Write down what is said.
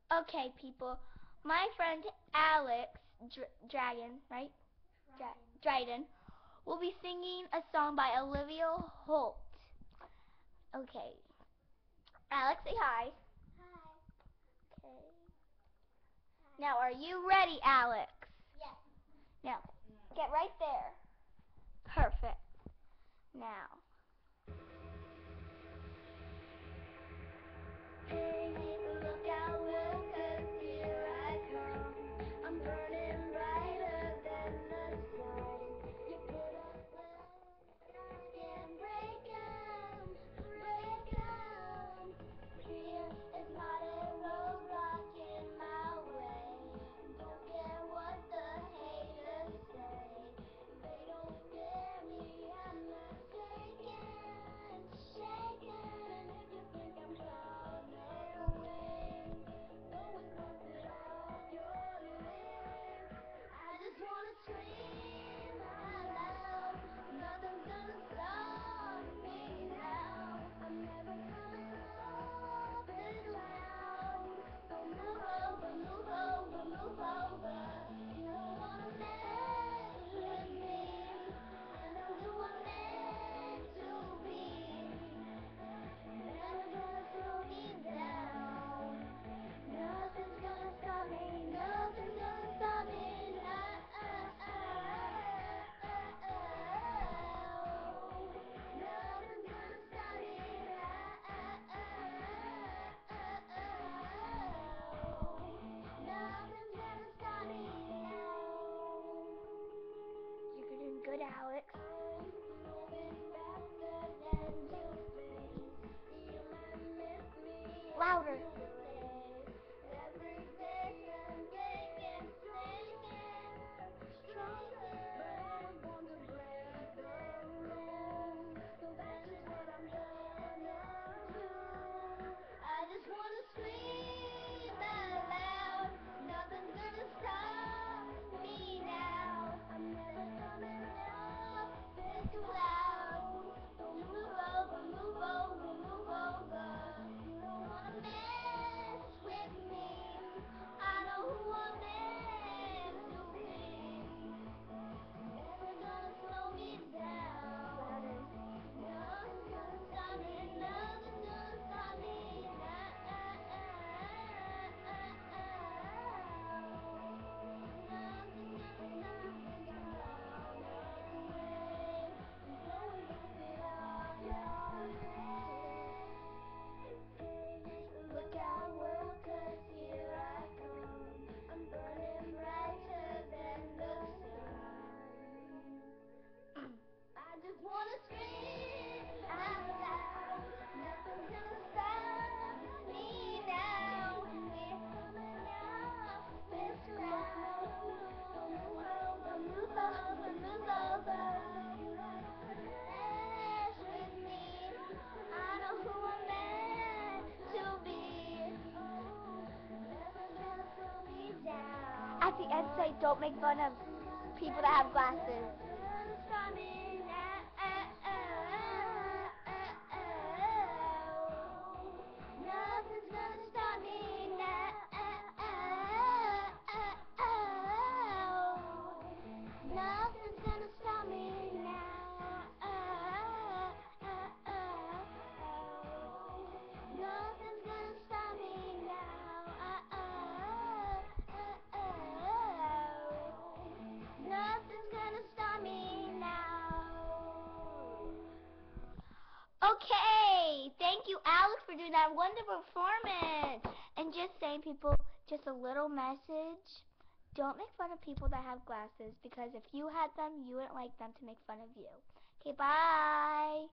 Okay, people. My friend Alex Dragon, right? Dryden will be singing a song by Olivia Holt. Okay. Alex, say hi. Hi. Okay. Now, are you ready, Alex? Yes. Now, get right there. Perfect. Now. Hey, look out, Will, 'cause here I come. I'm burning brighter than the sun. You put up walls, can break 'em, break 'em. Fear is not a roadblock in my way. Don't care what the haters say. They don't scare me, I'm not shaking, shaking. And if you think I'm coming away, always bump it off your lips. I just wanna scream out loud. Nothing's gonna stop me now. I'm never coming off this ground. So move over, move over, move over. You don't wanna mess with me. I know who I'm meant to be. Never gonna slow me down. Nothing's gonna stop me. Nothing's gonna stop me now. Nothing's gonna stop me now. Nothing's gonna stop me now. You're doing good, Alex. Louder. I just wanna scream out loud. Nothing's gonna stop me now. I'm never coming off this cloud. So move over, move over, move over. You don't wanna mess with me. I know who I'm meant to be. Never gonna slow me down. Nothing's gonna stop me. Nothing's gonna stop me now. Nothing's gonna stop me now. No way. Blowing up it off your head. Look out, world, 'cause here I come. I'm burning brighter than the sun. I just wanna scream out loud. Nothing's gonna stop me now. We're coming out this cloud. So move over, move over, move over. You don't wanna mess with me. I know who I'm meant to be. Never gonna slow me down. At the end, say, don't make fun of people that have glasses. Nothing's gonna stop me now. Nothing's gonna stop me now. Nothing's gonna stop me now. Nothing's gonna stop me now. Okay, thank you, Alex, for doing that wonderful performance. And just saying, people, just a little message. Don't make fun of people that have glasses, because if you had them, you wouldn't like them to make fun of you. Okay, bye.